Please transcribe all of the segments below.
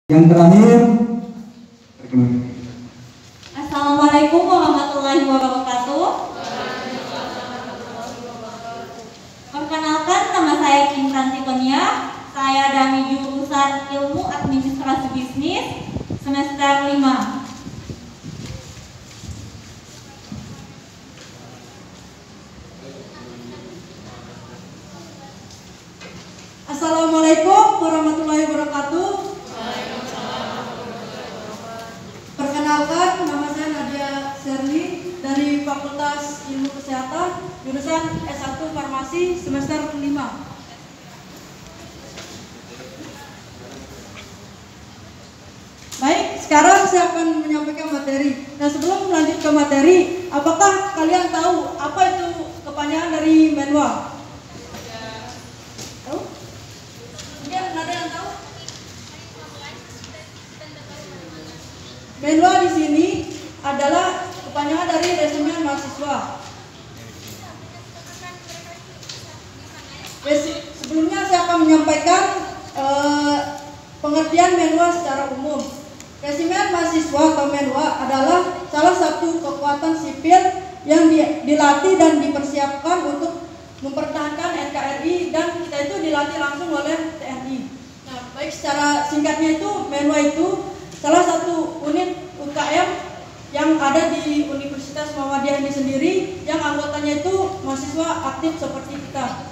Yang terakhir, Assalamualaikum warahmatullahi wabarakatuh. Perkenalkan, nama saya Kim Tantikonia. Saya dari jurusan Ilmu Administrasi Bisnis semester 5. Assalamualaikum warahmatullahi wabarakatuh. Perkenalkan, nama saya Nadia Serli dari Fakultas Ilmu Kesehatan, jurusan S1 Farmasi semester 5. Baik, sekarang saya akan menyampaikan materi. Nah, sebelum lanjut ke materi, apakah kalian tahu apa itu kepanjangan dari Menwa? Tahu? Mungkin ada yang tahu? Menwa di sini adalah kepanjangan dari resimen mahasiswa. Sebelumnya saya akan menyampaikan pengertian Menwa secara umum. Resimen mahasiswa atau Menwa adalah salah satu kekuatan sipil yang dilatih dan dipersiapkan untuk mempertahankan NKRI, dan kita itu dilatih langsung oleh TNI. Nah, baik, secara singkatnya itu Menwa itu salah satu unit UKM yang ada di Universitas Muhammadiyah ini sendiri, yang anggotanya itu mahasiswa aktif seperti kita.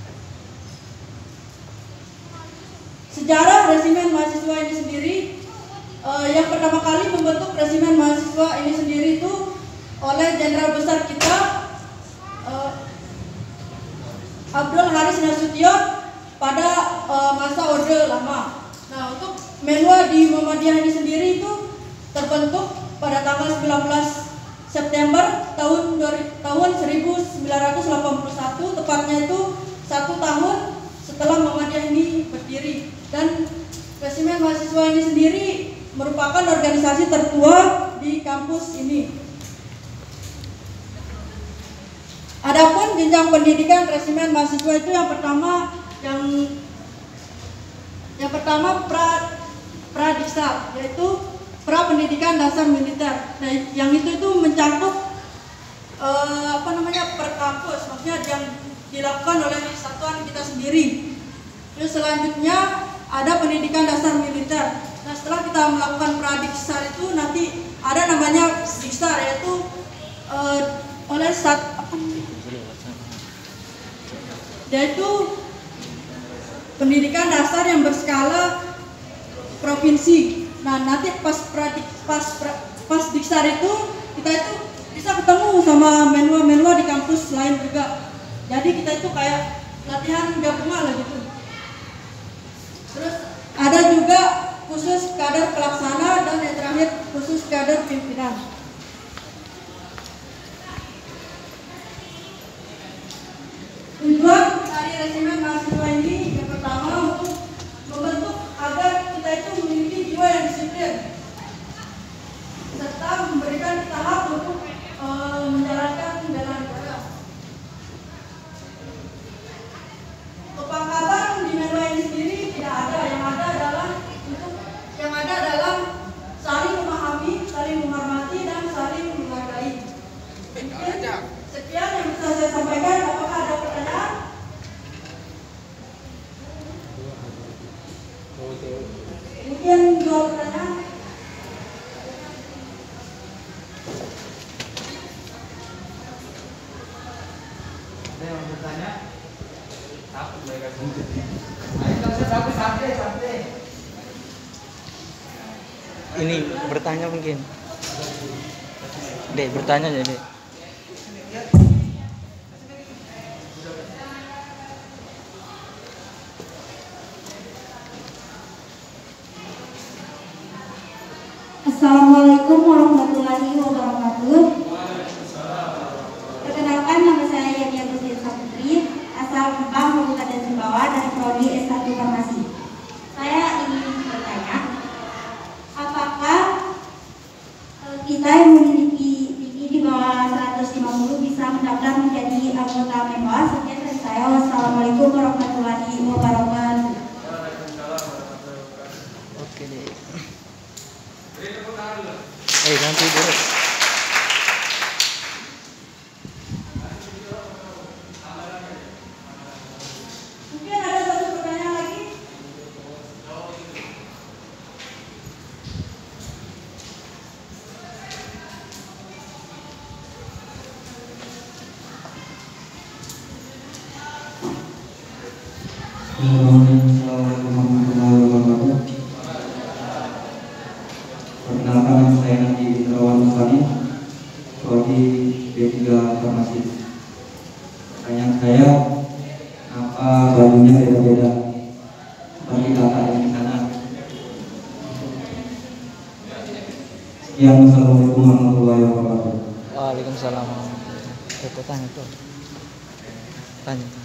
Sejarah resimen mahasiswa ini sendiri, yang pertama kali membentuk resimen mahasiswa ini sendiri itu oleh Jenderal Besar kita Abdul Haris Nasution pada masa Orde Lama. Nah, untuk Menwa di Muhammadiyah ini sendiri itu terbentuk pada tanggal 19 September tahun 1981, tepatnya itu 1 tahun setelah Muhammadiyah ini berdiri. Dan resimen mahasiswa ini sendiri merupakan organisasi tertua di kampus ini. Adapun jenjang pendidikan resimen mahasiswa itu yang pertama Pradiksa, yaitu pra pendidikan dasar militer. Nah, yang itu mencakup per kampus, maksudnya yang dilakukan oleh satuan kita sendiri. Terus selanjutnya ada pendidikan dasar militer. Nah, setelah kita melakukan Pradiksa itu nanti ada namanya Diksa, yaitu yaitu pendidikan dasar yang berskala provinsi. Nah, nanti pas Diksar itu kita itu bisa ketemu sama Menwa di kampus lain juga. Jadi kita itu kayak latihan gabungan lah gitu. Terus ada juga khusus kader pelaksana, dan yang terakhir khusus kader pimpinan. Tujuan dari resimen mahasiswa ini yang pertama untuk membentuk agar kita itu memiliki jiwa yang disiplin, serta memberikan kita hak untuk menjalankan bela negara. Kepangkatan di Menwa ini sendiri tidak ada, yang ada adalah saling memahami, saling menghormati, dan saling menghargai. Sekian yang bisa saya sampaikan. Apakah ada pertanyaan? Mungkin 2 pertanyaan. Ada yang mau bertanya? Takut mereka sendiri. Ayo, santai. Ini bertanya mungkin. Dek, bertanya aja, Dek. Assalamualaikum warahmatullahi wabarakatuh. Perkenalkan, nama saya Yania Gusti Saputri, asal Kempang, Kabupaten Sumbawa, dari prodi S1 Farmasi. Saya ingin bertanya, apakah kita yang memiliki tinggi di bawah 150 bisa mendaftar menjadi anggota Menwa? Sekian dari saya. Wassalamualaikum warahmatullahi wabarakatuh. Oke, Dek. Jangan tidur. Mungkin ada satu pertanyaan lagi. Assalamualaikum warahmatullahi wabarakatuh. Perkenalkan, saya Nadi Indrawan Musani, prodi D3 Farmasi. Pertanyaan saya, apa bajunya beda-beda seperti kakak yang di sana? Sekian, Assalamualaikum warahmatullahi wabarakatuh. Waalaikumsalam. Itu tanya tuh. Tanya tuh.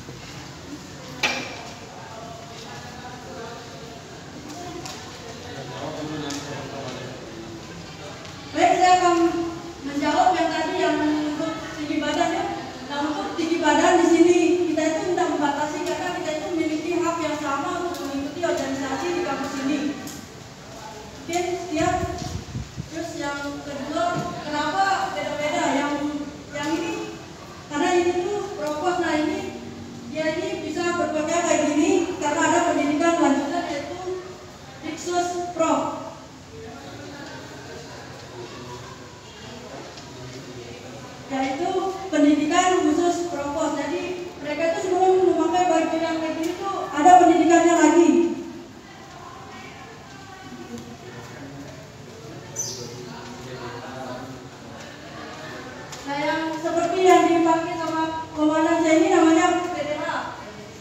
Baik, saya akan menjawab yang tadi yang untuk tinggi badan ya. Nah, untuk tinggi badan di sini kita itu tidak membatasi karena kita itu memiliki hak yang sama untuk mengikuti organisasi di kampus ini. Mungkin setiap. Terus yang kedua, kenapa beda-beda? Yang ini karena ini tuh propos. Nah ini dia ini bisa berpakaian kayak gini karena ada pendidikan lanjutan yaitu Diksus Pro. Yaitu pendidikan khusus propos. Jadi mereka itu sebelum memakai baju yang kayak gini tuh ada pendidikannya lagi. Nah yang seperti yang dipakai sama komandan saya ini namanya PDA,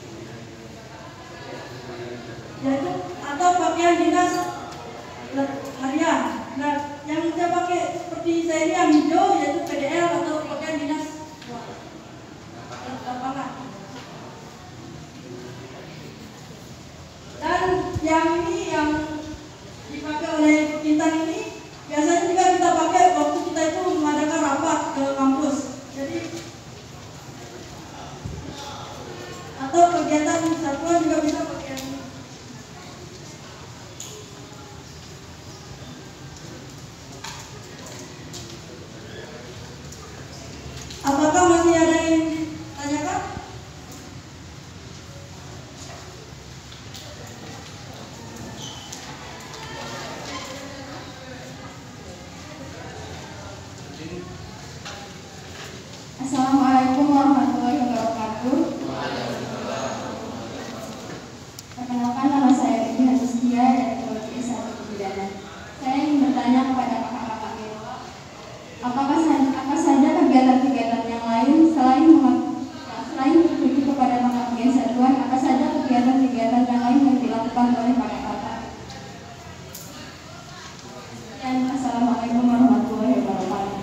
yaitu atau pakaian dinas harian. Nah yang saya pakai seperti saya ini yang hijau yaitu PDL atau pakaian dinas lapangan. Dan yang ini yang dipakai oleh Intan ini biasanya juga kita pakai waktu kita itu mengadakan rapat ke kampus. Jadi atau kegiatan satuan juga bisa pakai yang ini. Apakah masih ada yang ditanyakan? Assalamualaikum warahmatullahi wabarakatuh. Perkenalkan, nama saya Dewi Agustia dari Prodi S1 Pidana. Saya ingin bertanya kepada kakak-kakak Dewa, apa saja kegiatan-kegiatan yang lain selain tertuju kepada pengabdian satuan, apa saja kegiatan-kegiatan yang lain yang dilakukan oleh kakak-kakak? Dan Assalamualaikum warahmatullahi wabarakatuh.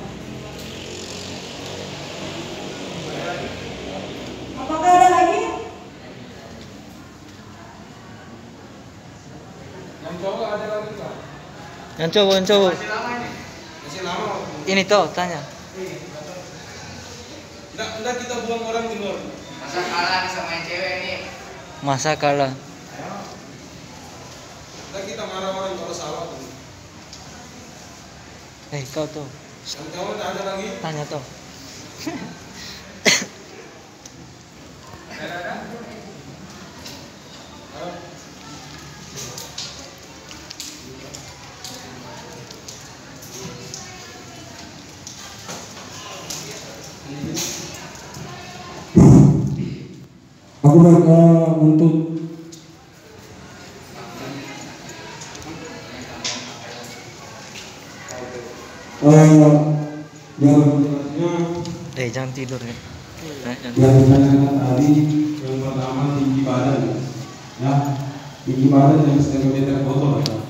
Apakah ada lagi? Yang cowok ada lagi nggak? Yang cowok. Masih lama ini. Masih lama. Ini tuh tanya. Enggak kita buang orang di luar. Masa kalah nih sama yang cewek nih. Masa kalah. Enggak kita marah orang kalau salah. Kau tuh. Yang cowok ada lagi? Tanya tuh. Ada? Aku untuk yang Jangan tidur ya. yang ditanyakan tadi, yang pertama tinggi badan, ya tinggi badan yang setengah meter botol ya.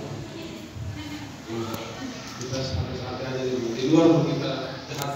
Kita santai-santai aja di luar kita sehat.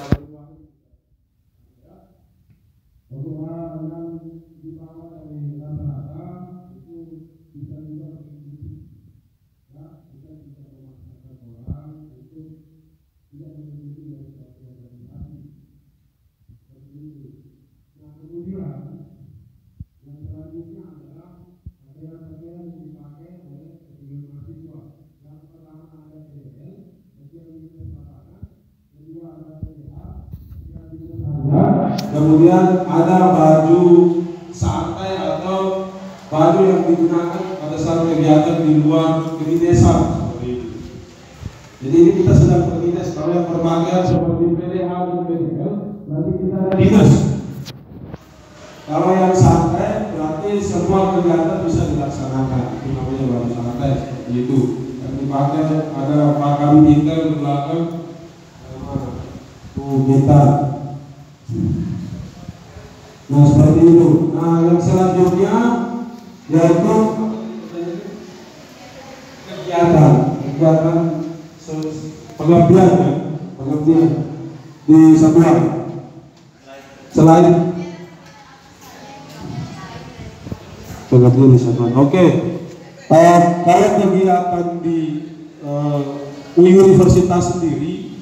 Bagaimana di bawah dari rata-rata itu bisa juga ya, kita bisa memaksakan orang itu tidak mengikuti dari suatu organisasi seperti itu. Nah kemudian yang selanjutnya adalah pakaian-pakaian yang dipakai oleh petinggi mahasiswa. Yang pertama Kemudian ada baju santai atau baju yang digunakan pada saat kegiatan di luar kedinasan seperti itu. Jadi ini kita sedang berdinas. Kalau yang berpakaian seperti PDH dan PDL, nanti kita ada dinas. Kalau yang santai berarti semua kegiatan bisa dilaksanakan. Itu namanya baju santai seperti itu. Yang dipakai ada Pak Kami Pinter di belakang, gitar. Nah seperti itu. Nah yang selanjutnya yaitu kegiatan pengabdian di satuan. Selain pengabdian di satuan. Oke. Kalau kegiatan di universitas sendiri